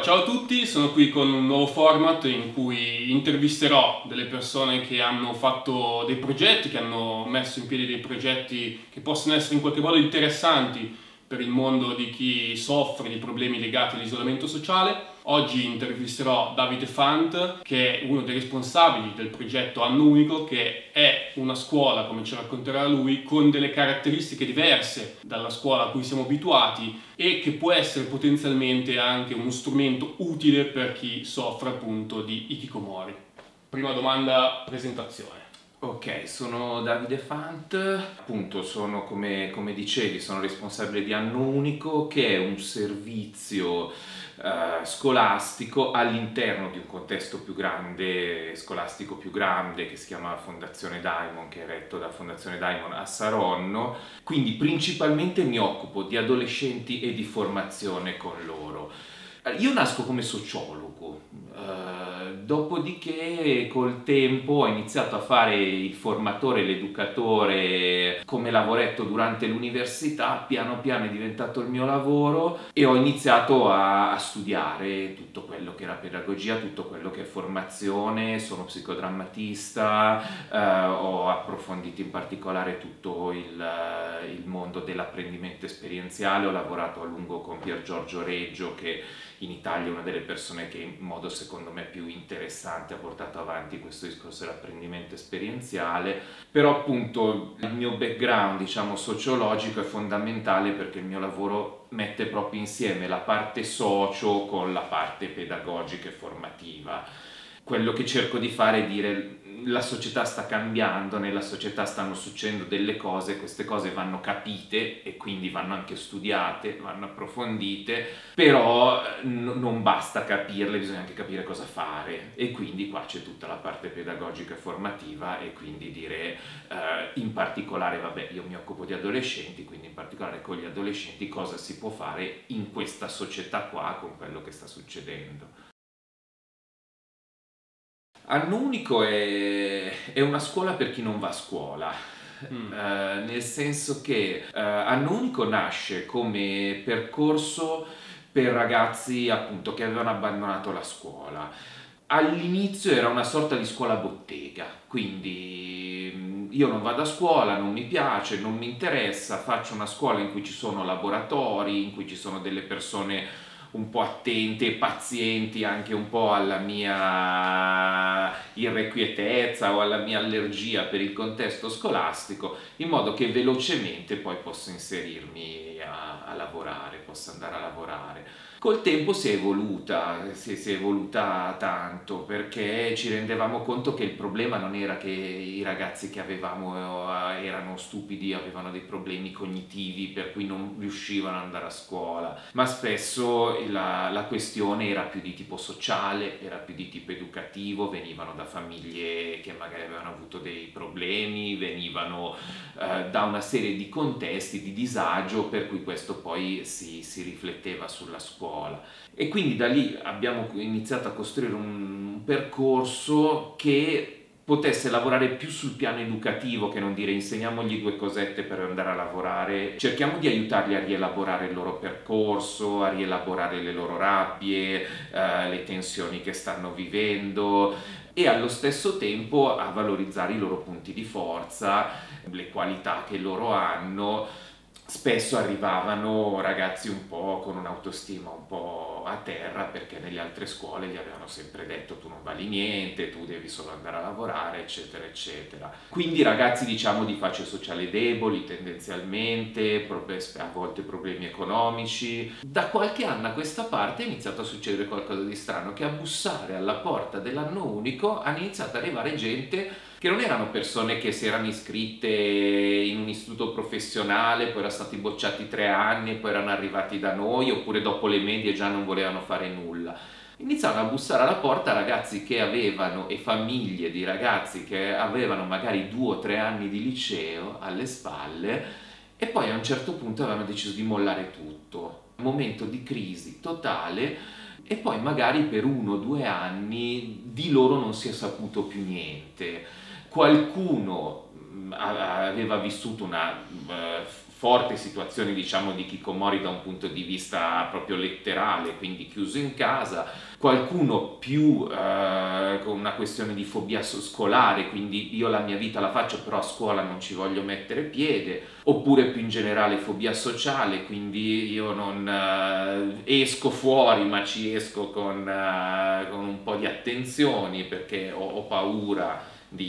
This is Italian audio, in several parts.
Ciao a tutti, sono qui con un nuovo format in cui intervisterò delle persone che hanno fatto dei progetti, che hanno messo in piedi dei progetti che possono essere in qualche modo interessanti per il mondo di chi soffre di problemi legati all'isolamento sociale. Oggi intervisterò Davide Fant, che è uno dei responsabili del progetto Anno Unico, che è una scuola, come ci racconterà lui, con delle caratteristiche diverse dalla scuola a cui siamo abituati e che può essere potenzialmente anche uno strumento utile per chi soffre appunto di hikikomori. Prima domanda, presentazione. Ok, sono Davide Fant, appunto sono come dicevi, sono responsabile di Anno Unico, che è un servizio scolastico all'interno di un contesto più grande, scolastico più grande, che si chiama Fondazione Daimon, che è retto da Fondazione Daimon a Saronno. Quindi principalmente mi occupo di adolescenti e di formazione con loro. Io nasco come sociologo, dopodiché col tempo ho iniziato a fare il formatore, l'educatore come lavoretto durante l'università, piano piano è diventato il mio lavoro e ho iniziato a studiare tutto quello che era pedagogia, tutto quello che è formazione, sono psicodrammatista, ho approfondito in particolare tutto il mondo dell'apprendimento esperienziale, ho lavorato a lungo con Pier Giorgio Reggio, che in Italia è una delle persone che in modo secondo me più interessante ha portato avanti questo discorso dell'apprendimento esperienziale, però appunto il mio background, diciamo, sociologico è fondamentale perché il mio lavoro mette proprio insieme la parte socio con la parte pedagogica e formativa. Quello che cerco di fare è dire: la società sta cambiando, nella società stanno succedendo delle cose, queste cose vanno capite e quindi vanno anche studiate, vanno approfondite, però non basta capirle, bisogna anche capire cosa fare, e quindi qua c'è tutta la parte pedagogica e formativa, e quindi dire in particolare, vabbè, io mi occupo di adolescenti, quindi in particolare con gli adolescenti cosa si può fare in questa società qua con quello che sta succedendo. Anno Unico è una scuola per chi non va a scuola, nel senso che Anno Unico nasce come percorso per ragazzi appunto che avevano abbandonato la scuola. All'inizio era una sorta di scuola bottega, quindi io non vado a scuola, non mi piace, non mi interessa, faccio una scuola in cui ci sono laboratori, in cui ci sono delle persone un po' attente e pazienti anche un po' alla mia irrequietezza o alla mia allergia per il contesto scolastico, in modo che velocemente poi posso inserirmi a lavorare, posso andare a lavorare. Col tempo si è evoluta tanto, perché ci rendevamo conto che il problema non era che i ragazzi che avevamo erano stupidi, avevano dei problemi cognitivi per cui non riuscivano ad andare a scuola, ma spesso la questione era più di tipo sociale, era più di tipo educativo, venivano da famiglie che magari avevano avuto dei problemi, venivano da una serie di contesti di disagio, per cui questo poi si rifletteva sulla scuola. E quindi da lì abbiamo iniziato a costruire un percorso che potesse lavorare più sul piano educativo, che non dire insegniamogli due cosette per andare a lavorare, cerchiamo di aiutarli a rielaborare il loro percorso, a rielaborare le loro rabbie, le tensioni che stanno vivendo, e allo stesso tempo a valorizzare i loro punti di forza, le qualità che loro hanno. Spesso arrivavano ragazzi un po' con un'autostima un po' a terra, perché nelle altre scuole gli avevano sempre detto tu non vali niente, tu devi solo andare a lavorare, eccetera eccetera. Quindi ragazzi, diciamo, di facce sociali deboli tendenzialmente, a volte problemi economici. Da qualche anno a questa parte è iniziato a succedere qualcosa di strano, che a bussare alla porta dell'Anno Unico hanno iniziato ad arrivare gente che non erano persone che si erano iscritte in un istituto professionale, poi erano stati bocciati 3 anni e poi erano arrivati da noi, oppure dopo le medie già non volevano fare nulla. Iniziavano a bussare alla porta ragazzi che avevano, e famiglie di ragazzi che avevano magari 2 o 3 anni di liceo alle spalle, e poi a un certo punto avevano deciso di mollare tutto. Un momento di crisi totale, e poi magari per 1 o 2 anni di loro non si è saputo più niente. Qualcuno aveva vissuto una forte situazione diciamo di hikikomori da un punto di vista proprio letterale, quindi chiuso in casa, qualcuno più con una questione di fobia scolare, quindi io la mia vita la faccio però a scuola non ci voglio mettere piede, oppure più in generale fobia sociale, quindi io non esco fuori ma ci esco con un po' di attenzioni perché ho paura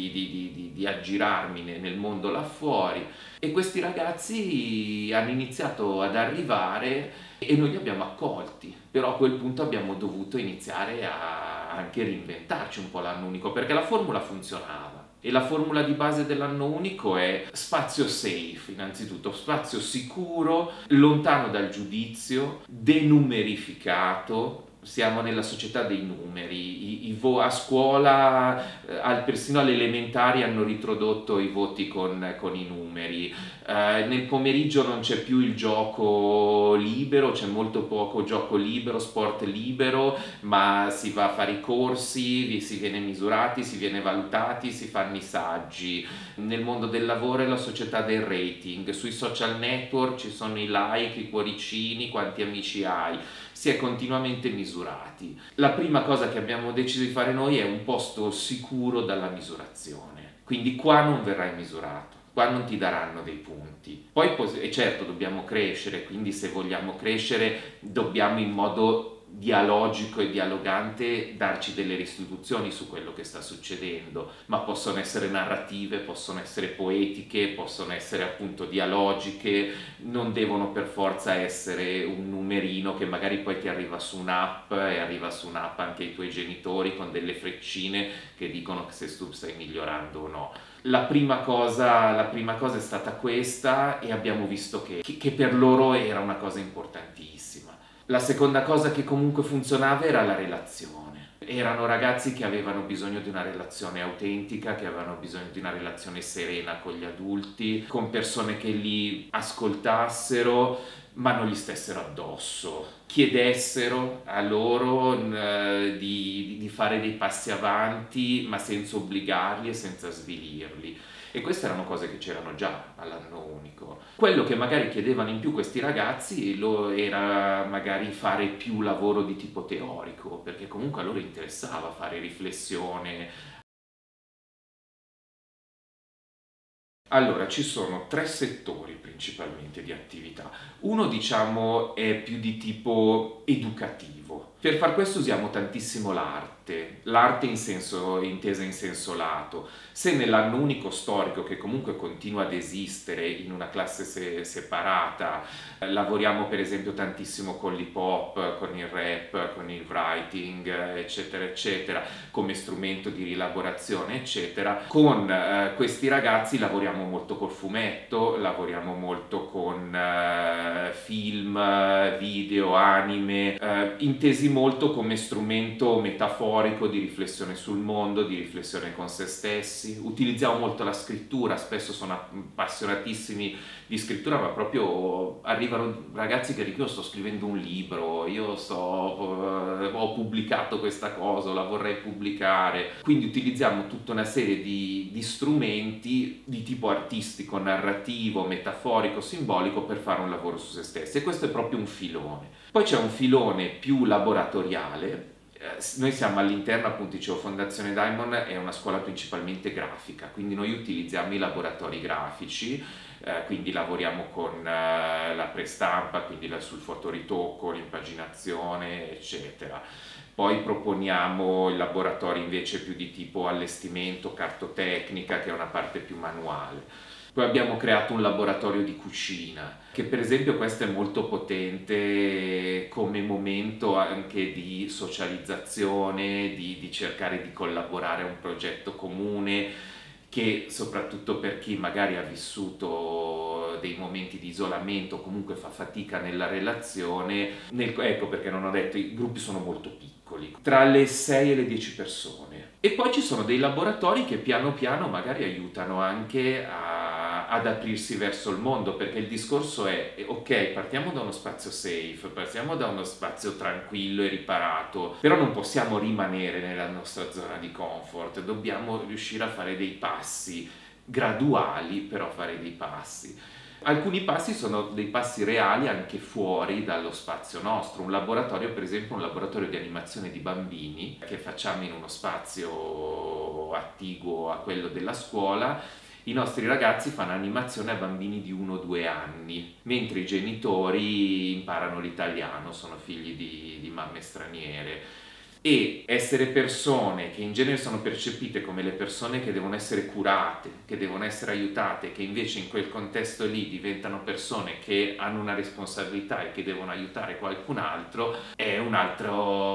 di aggirarmi nel mondo là fuori. E questi ragazzi hanno iniziato ad arrivare e noi li abbiamo accolti, però a quel punto abbiamo dovuto iniziare a anche reinventarci un po' l'anno unico, perché la formula funzionava. E la formula di base dell'anno unico è spazio safe, innanzitutto spazio sicuro, lontano dal giudizio, denumerificato. Siamo nella società dei numeri, a scuola, persino alle elementari hanno ritrodotto i voti con i numeri, nel pomeriggio non c'è più il gioco libero, c'è molto poco gioco libero, sport libero, ma si va a fare i corsi, si viene misurati, si viene valutati, si fanno i saggi. Nel mondo del lavoro è la società del rating, sui social network ci sono i like, i cuoricini, quanti amici hai. Si è continuamente misurati. La prima cosa che abbiamo deciso di fare noi è un posto sicuro dalla misurazione, quindi qua non verrai misurato, qua non ti daranno dei punti. Poi certo dobbiamo crescere, quindi se vogliamo crescere dobbiamo in modo dialogico e dialogante darci delle restituzioni su quello che sta succedendo, ma possono essere narrative, possono essere poetiche, possono essere appunto dialogiche, non devono per forza essere un numerino che magari poi ti arriva su un'app e arriva su un'app anche ai tuoi genitori con delle freccine che dicono se tu stai migliorando o no. La prima cosa è stata questa e abbiamo visto che per loro era una cosa importantissima. La seconda cosa che comunque funzionava era la relazione. Erano ragazzi che avevano bisogno di una relazione autentica, che avevano bisogno di una relazione serena con gli adulti, con persone che li ascoltassero ma non gli stessero addosso, chiedessero a loro di fare dei passi avanti ma senza obbligarli e senza svilirli. E queste erano cose che c'erano già all'anno unico. Quello che magari chiedevano in più questi ragazzi era magari fare più lavoro di tipo teorico, perché comunque a loro interessava fare riflessione. Allora, ci sono 3 settori principalmente di attività. Uno, diciamo, è più di tipo educativo. Per far questo usiamo tantissimo l'arte intesa in senso lato. Se nell'anno unico storico, che comunque continua ad esistere in una classe separata, lavoriamo per esempio tantissimo con l'hip hop, con il rap, con il writing, eccetera, eccetera, come strumento di rielaborazione, eccetera, con questi ragazzi lavoriamo molto col fumetto, lavoriamo molto con film, video, anime, intesi molto come strumento metaforico di riflessione sul mondo, di riflessione con se stessi. Utilizziamo molto la scrittura, spesso sono appassionatissimi di scrittura, ma proprio arrivano ragazzi che dicono: io sto scrivendo un libro, ho pubblicato questa cosa, la vorrei pubblicare. Quindi utilizziamo tutta una serie di strumenti di tipo artistico, narrativo, metaforico, simbolico per fare un lavoro su se stessi, e questo è proprio un filone. Poi c'è un filone più laboratoriale. Noi siamo all'interno, appunto, dicevo, Fondazione Diamond è una scuola principalmente grafica, quindi noi utilizziamo i laboratori grafici, quindi lavoriamo con la prestampa, quindi sul fotoritocco, l'impaginazione, eccetera. Poi proponiamo i laboratori invece più di tipo allestimento, cartotecnica, che è una parte più manuale. Poi abbiamo creato un laboratorio di cucina, che per esempio questo è molto potente come momento anche di socializzazione, di cercare di collaborare a un progetto comune, che soprattutto per chi magari ha vissuto dei momenti di isolamento, comunque fa fatica nella relazione, ecco perché non ho detto, i gruppi sono molto piccoli, tra le 6 e le 10 persone. E poi ci sono dei laboratori che piano piano magari aiutano anche ad aprirsi verso il mondo, perché il discorso è: ok, partiamo da uno spazio safe, partiamo da uno spazio tranquillo e riparato, però non possiamo rimanere nella nostra zona di comfort, dobbiamo riuscire a fare dei passi graduali, però fare dei passi. Alcuni passi sono dei passi reali anche fuori dallo spazio nostro. Un laboratorio, per esempio, un laboratorio di animazione di bambini che facciamo in uno spazio attiguo a quello della scuola. I nostri ragazzi fanno animazione a bambini di 1-2 anni, mentre i genitori imparano l'italiano, sono figli di mamme straniere. E essere persone che in genere sono percepite come le persone che devono essere curate, che devono essere aiutate, che invece in quel contesto lì diventano persone che hanno una responsabilità e che devono aiutare qualcun altro, è un'altra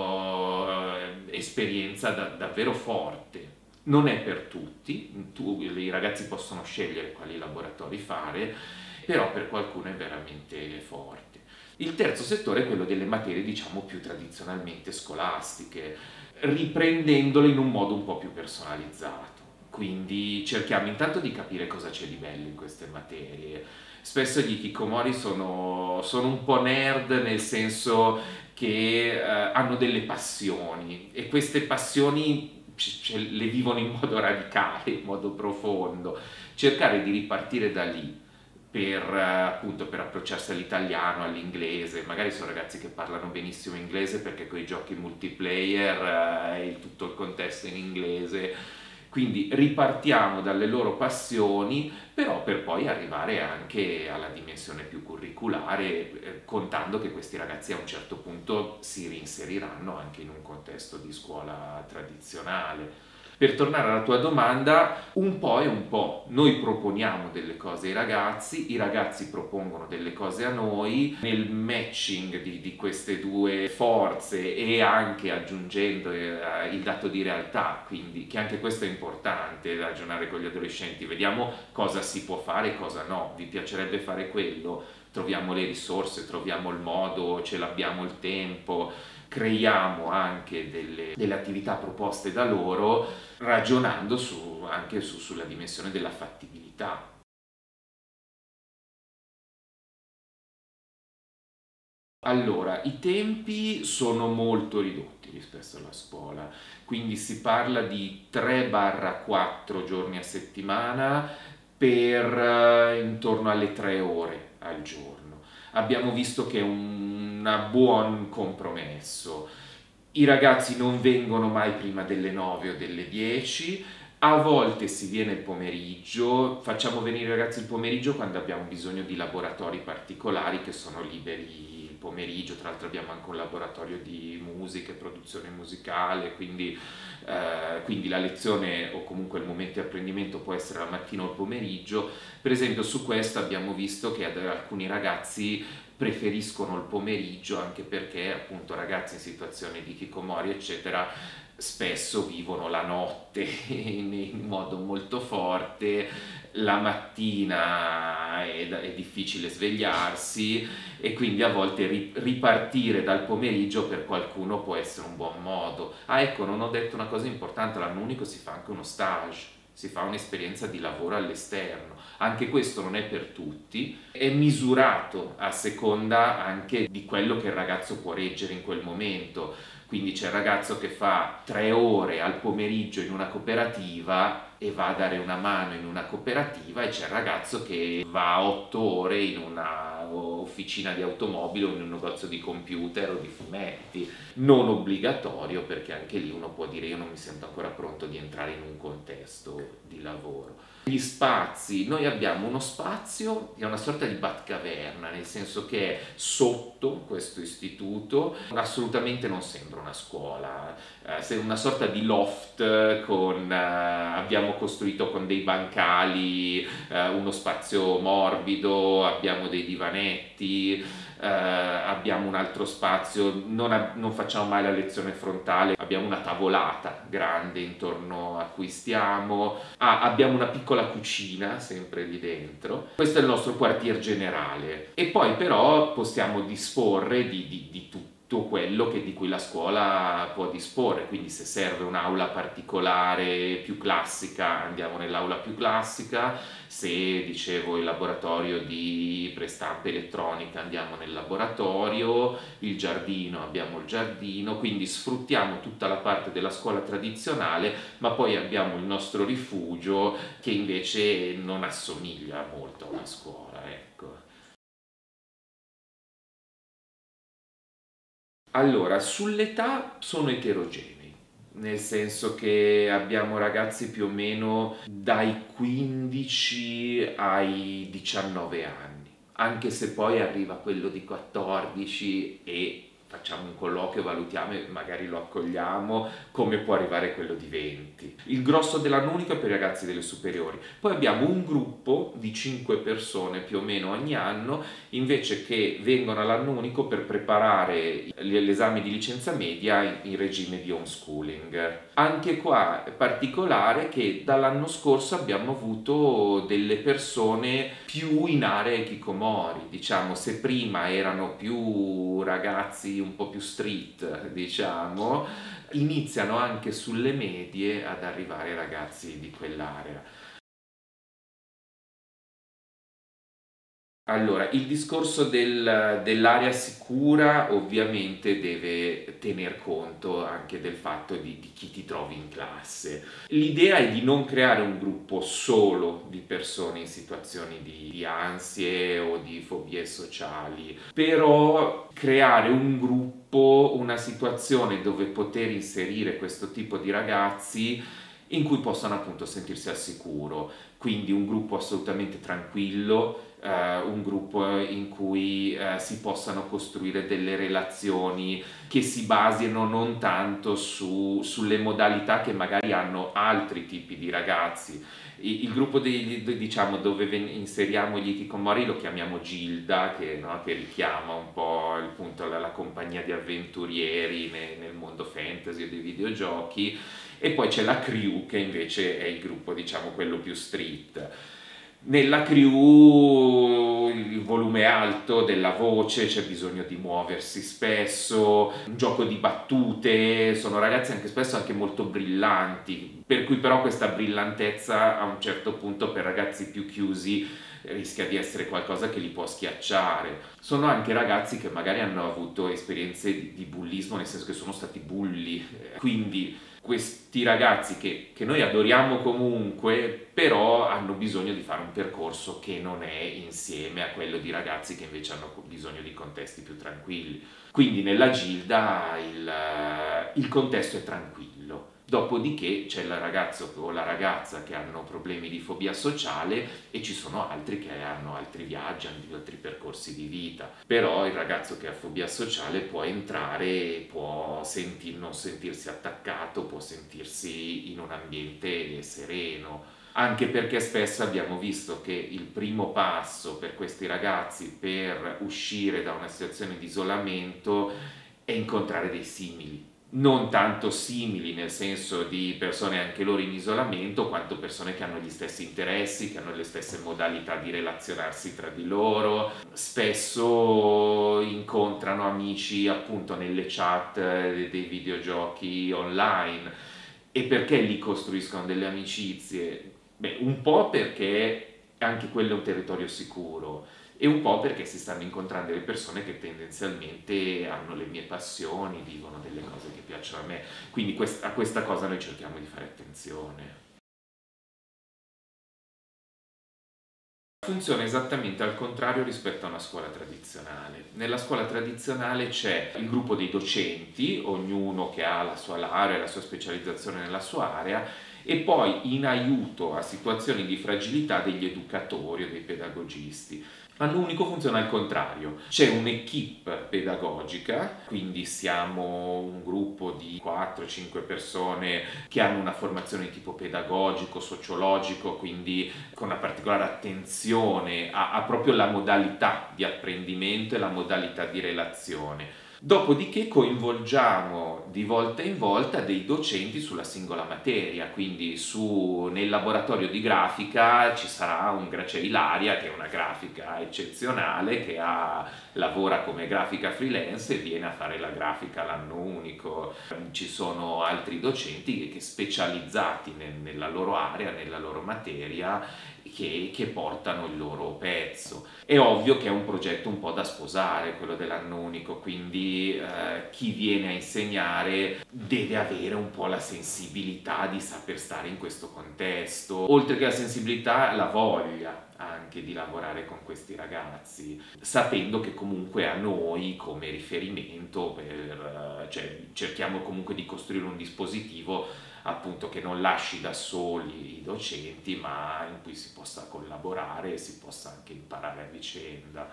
esperienza davvero forte. Non è per tutti, i ragazzi possono scegliere quali laboratori fare, però per qualcuno è veramente forte. Il terzo settore è quello delle materie, diciamo, più tradizionalmente scolastiche, riprendendole in un modo un po' più personalizzato. Quindi cerchiamo intanto di capire cosa c'è di bello in queste materie. Spesso gli hikikomori sono un po' nerd, nel senso che hanno delle passioni, e queste passioni le vivono in modo radicale, in modo profondo. Cercare di ripartire da lì appunto per approcciarsi all'italiano, all'inglese. Magari sono ragazzi che parlano benissimo inglese perché con i giochi multiplayer tutto il contesto è in inglese. Quindi ripartiamo dalle loro passioni, però per poi arrivare anche alla dimensione più curriculare, contando che questi ragazzi a un certo punto si reinseriranno anche in un contesto di scuola tradizionale. Per tornare alla tua domanda, un po' e un po'. Noi proponiamo delle cose ai ragazzi, i ragazzi propongono delle cose a noi. Nel matching di queste due forze, e anche aggiungendo il dato di realtà, quindi che anche questo è importante, ragionare con gli adolescenti, vediamo cosa si può fare e cosa no. Vi piacerebbe fare quello? Troviamo le risorse, troviamo il modo, ce l'abbiamo il tempo. Creiamo anche delle attività proposte da loro, ragionando anche sulla dimensione della fattibilità. Allora, i tempi sono molto ridotti rispetto alla scuola, quindi si parla di 3-4 giorni a settimana per intorno alle 3 ore al giorno. Abbiamo visto che è un buon compromesso. I ragazzi non vengono mai prima delle 9 o delle 10, a volte si viene il pomeriggio, facciamo venire i ragazzi il pomeriggio quando abbiamo bisogno di laboratori particolari che sono liberi il pomeriggio. Tra l'altro abbiamo anche un laboratorio di musica e produzione musicale, quindi la lezione o comunque il momento di apprendimento può essere la mattina o il pomeriggio. Per esempio su questo abbiamo visto che alcuni ragazzi preferiscono il pomeriggio, anche perché appunto ragazzi in situazioni di hikikomori eccetera spesso vivono la notte in modo molto forte, la mattina è difficile svegliarsi, e quindi a volte ripartire dal pomeriggio per qualcuno può essere un buon modo. Ah, ecco, non ho detto una cosa importante: l'anno unico si fa anche uno stage, si fa un'esperienza di lavoro all'esterno. Anche questo non è per tutti, è misurato a seconda anche di quello che il ragazzo può reggere in quel momento. Quindi c'è il ragazzo che fa 3 ore al pomeriggio in una cooperativa e va a dare una mano in una cooperativa, e c'è il ragazzo che va 8 ore in una officina di automobili o in un negozio di computer o di fumetti. Non obbligatorio, perché anche lì uno può dire: io non mi sento ancora pronto di entrare in un contesto di lavoro. Gli spazi, noi abbiamo uno spazio che è una sorta di Batcaverna, nel senso che è sotto questo istituto, assolutamente non sembra una scuola, è una sorta di loft abbiamo costruito con dei bancali, uno spazio morbido, abbiamo dei divanetti, abbiamo un altro spazio, non facciamo mai la lezione frontale, abbiamo una tavolata grande intorno a cui stiamo, abbiamo una piccola cucina sempre lì dentro. Questo è il nostro quartier generale, e poi però possiamo disporre di tutto quello di cui la scuola può disporre, quindi se serve un'aula particolare più classica andiamo nell'aula più classica, se dicevo il laboratorio di prestampa elettronica andiamo nel laboratorio, il giardino abbiamo il giardino, quindi sfruttiamo tutta la parte della scuola tradizionale, ma poi abbiamo il nostro rifugio che invece non assomiglia molto a una scuola, ecco. Allora, sull'età sono eterogenei, nel senso che abbiamo ragazzi più o meno dai 15 ai 19 anni, anche se poi arriva quello di 14 e facciamo un colloquio, valutiamo e magari lo accogliamo, come può arrivare quello di 20. Il grosso dell'annunico è per i ragazzi delle superiori. Poi abbiamo un gruppo di 5 persone più o meno ogni anno invece che vengono all'anno unico per preparare l'esame di licenza media in regime di homeschooling. Anche qua è particolare che dall'anno scorso abbiamo avuto delle persone più in area hikikomori, diciamo, se prima erano più ragazzi un po' più street, diciamo, iniziano anche sulle medie ad arrivare ragazzi di quell'area. Allora, il discorso dell'area sicura ovviamente deve tener conto anche del fatto di chi ti trovi in classe. L'idea è di non creare un gruppo solo di persone in situazioni di ansie o di fobie sociali, però creare un gruppo, una situazione dove poter inserire questo tipo di ragazzi in cui possano appunto sentirsi al sicuro, quindi un gruppo assolutamente tranquillo, un gruppo in cui si possano costruire delle relazioni che si basino non tanto sulle modalità che magari hanno altri tipi di ragazzi. Il gruppo diciamo, dove inseriamo gli hikikomori lo chiamiamo Gilda, che richiama un po' appunto la compagnia di avventurieri nel mondo fantasy o dei videogiochi, e poi c'è la crew che invece è il gruppo, diciamo, quello più street. Nella crew il volume è alto della voce, c'è bisogno di muoversi spesso, un gioco di battute, sono ragazzi anche spesso anche molto brillanti, per cui però questa brillantezza a un certo punto per ragazzi più chiusi rischia di essere qualcosa che li può schiacciare. Sono anche ragazzi che magari hanno avuto esperienze di bullismo, nel senso che sono stati bulli, quindi questi ragazzi che noi adoriamo comunque, però hanno bisogno di fare un percorso che non è insieme a quello di ragazzi che invece hanno bisogno di contesti più tranquilli. Quindi nella Gilda il contesto è tranquillo. Dopodiché c'è il ragazzo o la ragazza che hanno problemi di fobia sociale e ci sono altri che hanno altri viaggi, altri percorsi di vita. Però il ragazzo che ha fobia sociale può entrare, può non sentirsi attaccato, può sentirsi in un ambiente sereno. Anche perché spesso abbiamo visto che il primo passo per questi ragazzi per uscire da una situazione di isolamento è incontrare dei simili. Non tanto simili nel senso di persone anche loro in isolamento, quanto persone che hanno gli stessi interessi, che hanno le stesse modalità di relazionarsi tra di loro. Spesso incontrano amici appunto nelle chat dei videogiochi online. E perché lì costruiscono delle amicizie? Beh, un po' perché anche quello è un territorio sicuro, e un po' perché si stanno incontrando delle persone che tendenzialmente hanno le mie passioni, vivono delle cose che piacciono a me, quindi a questa cosa noi cerchiamo di fare attenzione. Funziona esattamente al contrario rispetto a una scuola tradizionale. Nella scuola tradizionale c'è il gruppo dei docenti, ognuno che ha la sua laurea e la sua specializzazione nella sua area, e poi in aiuto a situazioni di fragilità degli educatori o dei pedagogisti. All'unico funziona al contrario, c'è un'equipe pedagogica, quindi siamo un gruppo di 4-5 persone che hanno una formazione di tipo pedagogico, sociologico, quindi con una particolare attenzione a proprio la modalità di apprendimento e la modalità di relazione. Dopodiché coinvolgiamo di volta in volta dei docenti sulla singola materia, quindi nel laboratorio di grafica c'è Ilaria, che è una grafica eccezionale, che lavora come grafica freelance e viene a fare la grafica l'anno unico. Ci sono altri docenti che specializzati nella loro area, nella loro materia, che portano il loro pezzo. È ovvio che è un progetto un po' da sposare quello dell'anno unico, quindi chi viene a insegnare deve avere un po' la sensibilità di saper stare in questo contesto, oltre che la sensibilità, la voglia anche di lavorare con questi ragazzi, sapendo che comunque a noi come riferimento, cerchiamo comunque di costruire un dispositivo appunto che non lasci da soli i docenti, ma in cui si possa collaborare e si possa anche imparare a vicenda.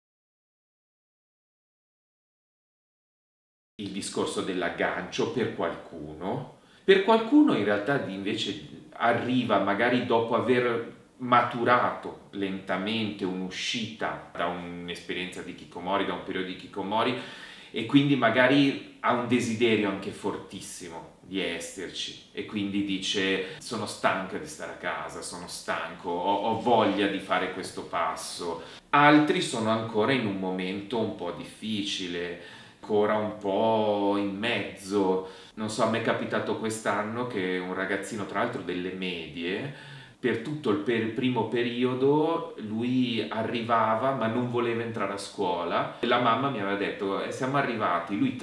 Il discorso dell'aggancio per qualcuno in realtà invece arriva magari dopo aver maturato lentamente un'uscita da un'esperienza di Kikomori, da un periodo di Kikomori, e quindi magari ha un desiderio anche fortissimo di esserci e quindi dice: sono stanca di stare a casa, sono stanco, ho voglia di fare questo passo. Altri sono ancora in un momento un po' difficile, ancora un po' in mezzo. Non so, a me è capitato quest'anno che un ragazzino, tra l'altro delle medie, per tutto il primo periodo lui arrivava ma non voleva entrare a scuola e la mamma mi aveva detto siamo arrivati, lui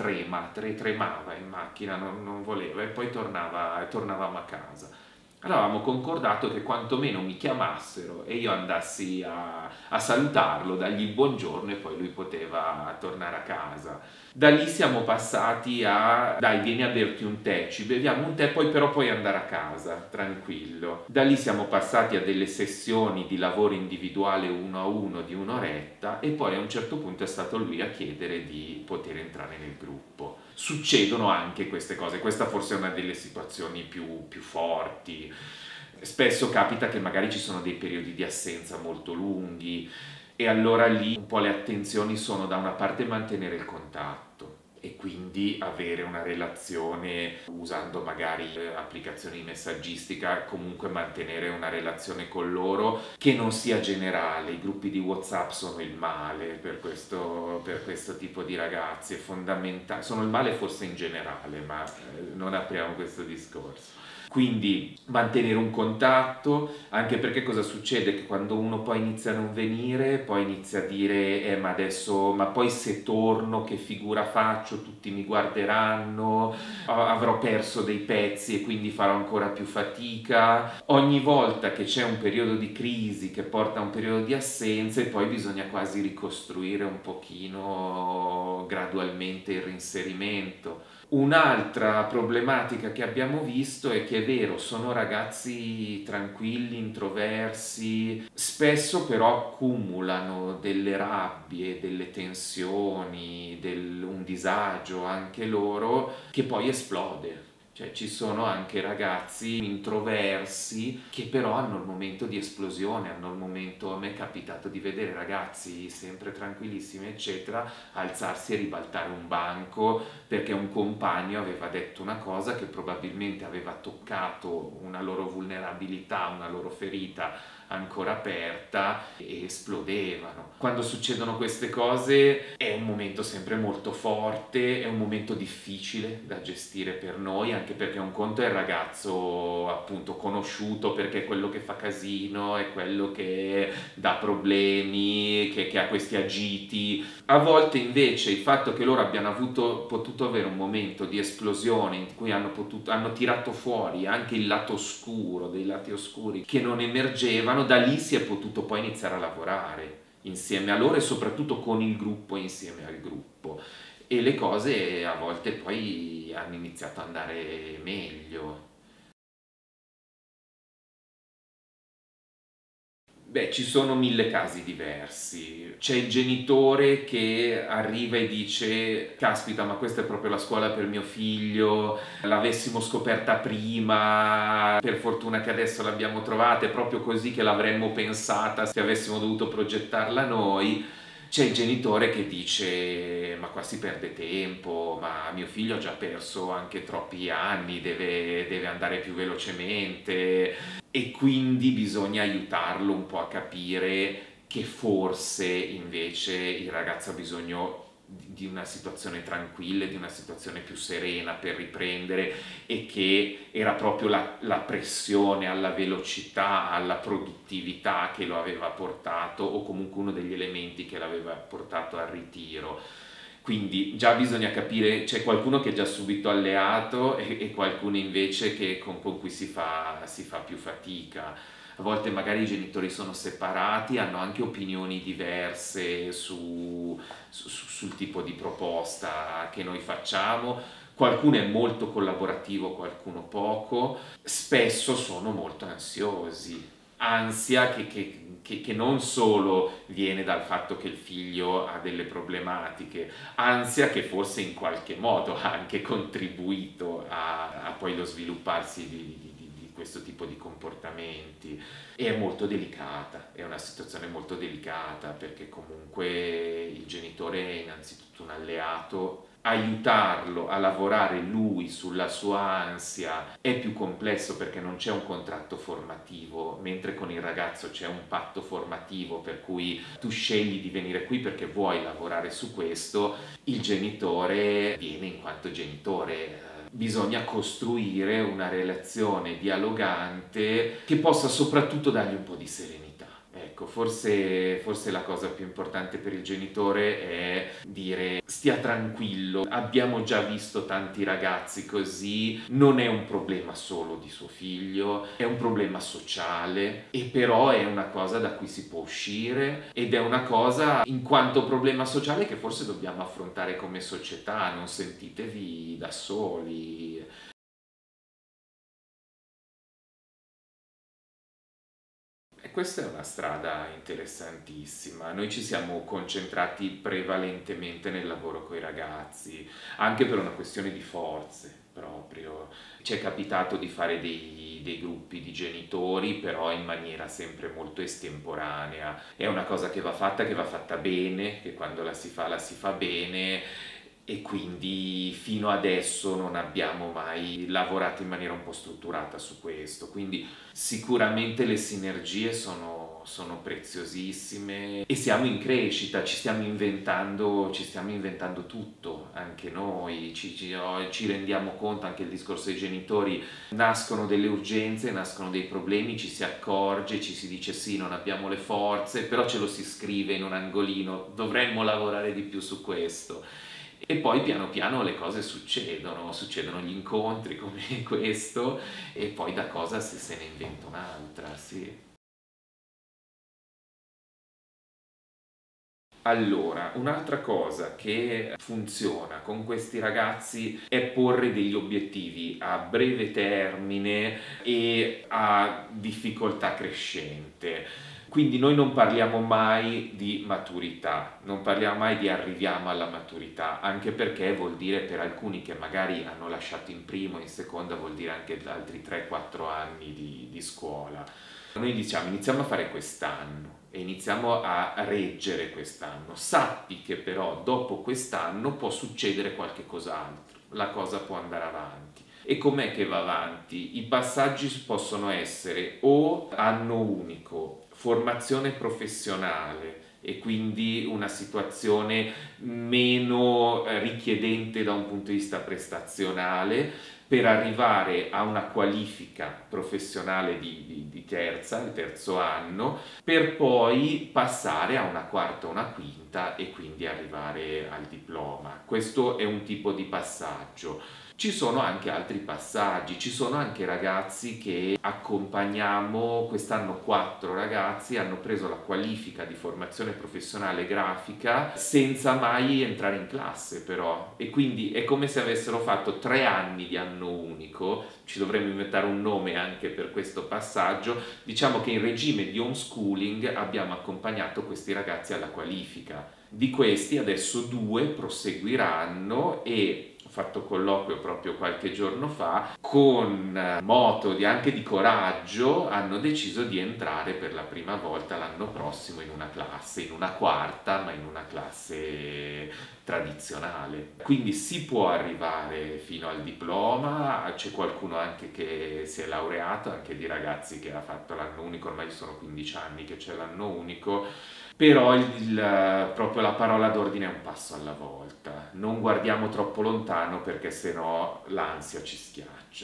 tremava in macchina, non voleva, e poi tornavamo a casa. Allora avevamo concordato che quantomeno mi chiamassero e io andassi a salutarlo, dargli il buongiorno e poi lui poteva tornare a casa. Da lì siamo passati a: dai, vieni a berti un tè, ci beviamo un tè, poi però puoi andare a casa, tranquillo. Da lì siamo passati a delle sessioni di lavoro individuale 1 a 1 di un'oretta e poi a un certo punto è stato lui a chiedere di poter entrare nel gruppo. Succedono anche queste cose, questa forse è una delle situazioni più forti. Spesso capita che magari ci sono dei periodi di assenza molto lunghi, e allora lì un po' le attenzioni sono da una parte mantenere il contatto e quindi avere una relazione usando magari applicazioni di messaggistica, comunque mantenere una relazione con loro che non sia generale. I gruppi di WhatsApp sono il male per questo tipo di ragazzi, è fondamentale, sono il male forse in generale, ma non apriamo questo discorso. Quindi mantenere un contatto, anche perché cosa succede? Che quando uno poi inizia a non venire, poi inizia a dire ma poi se torno che figura faccio, tutti mi guarderanno, avrò perso dei pezzi e quindi farò ancora più fatica. Ogni volta che c'è un periodo di crisi che porta a un periodo di assenze, poi bisogna quasi ricostruire un pochino gradualmente il reinserimento. Un'altra problematica che abbiamo visto è che è vero, sono ragazzi tranquilli, introversi, spesso però accumulano delle rabbie, delle tensioni, un disagio anche loro che poi esplode. Cioè ci sono anche ragazzi introversi che però hanno il momento di esplosione, hanno il momento, a me è capitato di vedere ragazzi sempre tranquillissimi eccetera, alzarsi e ribaltare un banco perché un compagno aveva detto una cosa che probabilmente aveva toccato una loro vulnerabilità, una loro ferita ancora aperta, e esplodevano. Quando succedono queste cose è un momento sempre molto forte, è un momento difficile da gestire per noi, anche perché un conto è il ragazzo appunto conosciuto perché è quello che fa casino, è quello che dà problemi, che ha questi agiti. A volte invece il fatto che loro abbiano potuto avere un momento di esplosione in cui hanno tirato fuori anche il lato oscuro, dei lati oscuri che non emergevano, da lì si è potuto poi iniziare a lavorare insieme a loro e soprattutto con il gruppo e insieme al gruppo, e le cose a volte poi hanno iniziato ad andare meglio. Beh, ci sono 1000 casi diversi. C'è il genitore che arriva e dice: caspita, ma questa è proprio la scuola per mio figlio, l'avessimo scoperta prima, per fortuna che adesso l'abbiamo trovata, è proprio così che l'avremmo pensata se avessimo dovuto progettarla noi. C'è il genitore che dice: ma qua si perde tempo, ma mio figlio ha già perso anche troppi anni, deve andare più velocemente, e quindi bisogna aiutarlo un po' a capire che forse invece il ragazzo ha bisogno di una situazione tranquilla, di una situazione più serena per riprendere, e che era proprio la pressione alla velocità, alla produttività che lo aveva portato, o comunque uno degli elementi che l'aveva portato al ritiro. Quindi già bisogna capire, c'è qualcuno che è già subito alleato e qualcuno invece con cui si fa più fatica. A volte magari i genitori sono separati, hanno anche opinioni diverse sul tipo di proposta che noi facciamo. Qualcuno è molto collaborativo, qualcuno poco. Spesso sono molto ansiosi. Ansia che non solo viene dal fatto che il figlio ha delle problematiche, ansia che forse in qualche modo ha anche contribuito a poi lo svilupparsi di questo tipo di comportamenti. E è molto delicata, è una situazione molto delicata, perché comunque il genitore è innanzitutto un alleato. Aiutarlo a lavorare lui sulla sua ansia è più complesso, perché non c'è un contratto formativo, mentre con il ragazzo c'è un patto formativo per cui tu scegli di venire qui perché vuoi lavorare su questo. Il genitore viene in quanto genitore. Bisogna costruire una relazione dialogante che possa soprattutto dargli un po' di serenità. Ecco, forse la cosa più importante per il genitore è dire: stia tranquillo, abbiamo già visto tanti ragazzi così, non è un problema solo di suo figlio, è un problema sociale, e però è una cosa da cui si può uscire, ed è una cosa in quanto problema sociale che forse dobbiamo affrontare come società. Non sentitevi da soli. E questa è una strada interessantissima. Noi ci siamo concentrati prevalentemente nel lavoro con i ragazzi, anche per una questione di forze proprio. Ci è capitato di fare dei gruppi di genitori, però in maniera sempre molto estemporanea. È una cosa che va fatta bene, che quando la si fa bene, e quindi fino adesso non abbiamo mai lavorato in maniera un po' strutturata su questo. Quindi sicuramente le sinergie sono preziosissime, e siamo in crescita, ci stiamo inventando tutto, anche noi, ci rendiamo conto. Anche il discorso dei genitori: nascono delle urgenze, nascono dei problemi, ci si accorge, ci si dice sì, non abbiamo le forze, però ce lo si scrive in un angolino: dovremmo lavorare di più su questo. E poi piano piano le cose succedono gli incontri come questo, e poi da cosa se ne inventa un'altra, sì. Allora, un'altra cosa che funziona con questi ragazzi è porre degli obiettivi a breve termine e a difficoltà crescente. Quindi noi non parliamo mai di maturità, non parliamo mai di arriviamo alla maturità, anche perché vuol dire, per alcuni che magari hanno lasciato in primo e in seconda, vuol dire anche altri 3-4 anni di scuola. Noi diciamo: iniziamo a fare quest'anno e iniziamo a reggere quest'anno. Sappi che però dopo quest'anno può succedere qualche cos'altro, la cosa può andare avanti. E com'è che va avanti? I passaggi possono essere o anno unico, formazione professionale, e quindi una situazione meno richiedente da un punto di vista prestazionale, per arrivare a una qualifica professionale di terza, il terzo anno, per poi passare a una quarta o una quinta e quindi arrivare al diploma. Questo è un tipo di passaggio. Ci sono anche altri passaggi, ci sono anche ragazzi che accompagniamo. Quest'anno 4 ragazzi hanno preso la qualifica di formazione professionale grafica senza mai entrare in classe, però, e quindi è come se avessero fatto 3 anni di anno unico. Ci dovremmo inventare un nome anche per questo passaggio. Diciamo che in regime di homeschooling abbiamo accompagnato questi ragazzi alla qualifica. Di questi adesso 2 proseguiranno, e fatto colloquio proprio qualche giorno fa, con moto anche di coraggio hanno deciso di entrare per la prima volta l'anno prossimo in una classe, in una quarta, ma in una classe tradizionale. Quindi si può arrivare fino al diploma, c'è qualcuno anche che si è laureato, anche di ragazzi che ha fatto l'anno unico, ormai sono 15 anni che c'è l'anno unico, però proprio la parola d'ordine è un passo alla volta. Non guardiamo troppo lontano perché sennò l'ansia ci schiaccia.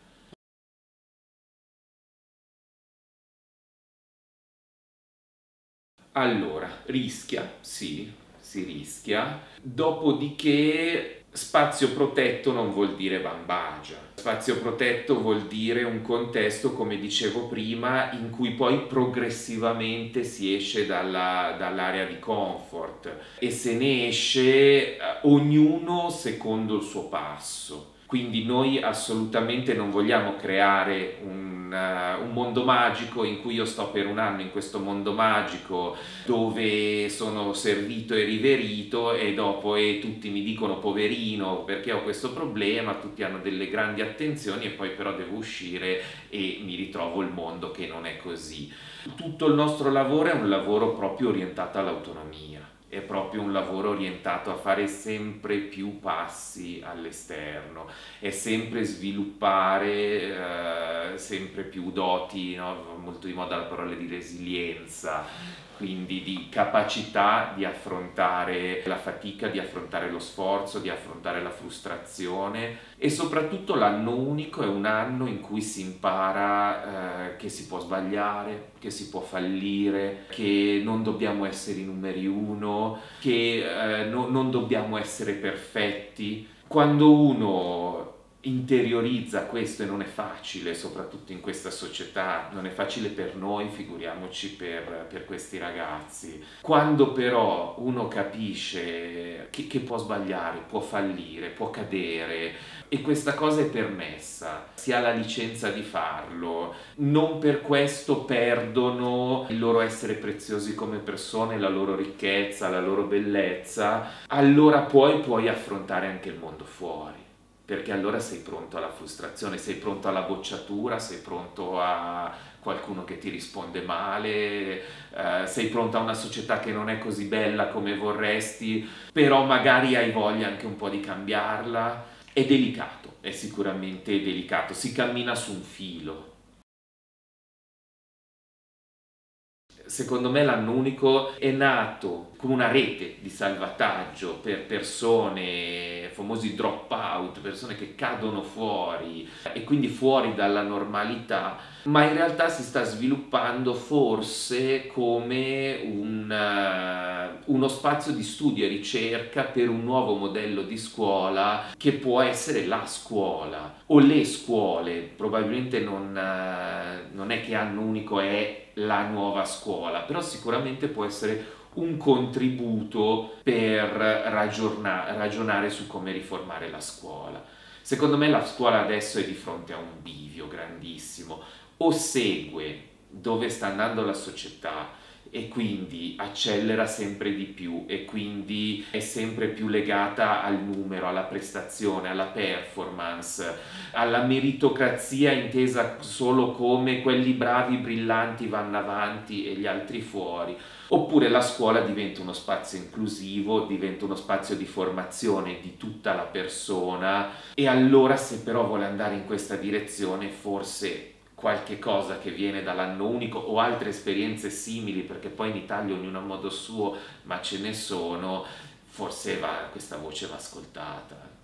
Allora, rischia, sì, si rischia. Dopodiché spazio protetto non vuol dire bambagia. Spazio protetto vuol dire un contesto, come dicevo prima, in cui poi progressivamente si esce dall'area di comfort e se ne esce ognuno secondo il suo passo. Quindi noi assolutamente non vogliamo creare un mondo magico in cui io sto per un anno in questo mondo magico dove sono servito e riverito e dopo tutti mi dicono poverino perché ho questo problema, tutti hanno delle grandi attenzioni e poi però devo uscire e mi ritrovo il mondo che non è così. Tutto il nostro lavoro è un lavoro proprio orientato all'autonomia. È proprio un lavoro orientato a fare sempre più passi all'esterno, è sempre sviluppare sempre più doti, no? Molto di moda la parola di resilienza, quindi di capacità di affrontare la fatica, di affrontare lo sforzo, di affrontare la frustrazione e soprattutto l'anno unico è un anno in cui si impara che si può sbagliare, che si può fallire, che non dobbiamo essere i numeri uno, che non dobbiamo essere perfetti. Quando uno interiorizza questo, e non è facile, soprattutto in questa società, non è facile per noi, figuriamoci per questi ragazzi. Quando però uno capisce che può sbagliare, può fallire, può cadere, e questa cosa è permessa, si ha la licenza di farlo, non per questo perdono il loro essere preziosi come persone, la loro ricchezza, la loro bellezza, allora puoi affrontare anche il mondo fuori. Perché allora sei pronto alla frustrazione, sei pronto alla bocciatura, sei pronto a qualcuno che ti risponde male, sei pronto a una società che non è così bella come vorresti, però magari hai voglia anche un po' di cambiarla. È delicato, è sicuramente delicato, si cammina su un filo. Secondo me l'anno unico è nato come una rete di salvataggio per persone, famosi drop out, persone che cadono fuori e quindi fuori dalla normalità, ma in realtà si sta sviluppando forse come uno spazio di studio e ricerca per un nuovo modello di scuola che può essere la scuola o le scuole. Probabilmente non è che anno unico è la nuova scuola, però sicuramente può essere un contributo per ragionare su come riformare la scuola. Secondo me la scuola adesso è di fronte a un bivio grandissimo, o segue dove sta andando la società e quindi accelera sempre di più e quindi è sempre più legata al numero, alla prestazione, alla performance, alla meritocrazia intesa solo come quelli bravi, brillanti vanno avanti e gli altri fuori. Oppure la scuola diventa uno spazio inclusivo, diventa uno spazio di formazione di tutta la persona e allora se però vuole andare in questa direzione forse qualche cosa che viene dall'anno unico o altre esperienze simili, perché poi in Italia ognuno a modo suo, ma ce ne sono, forse questa voce va ascoltata.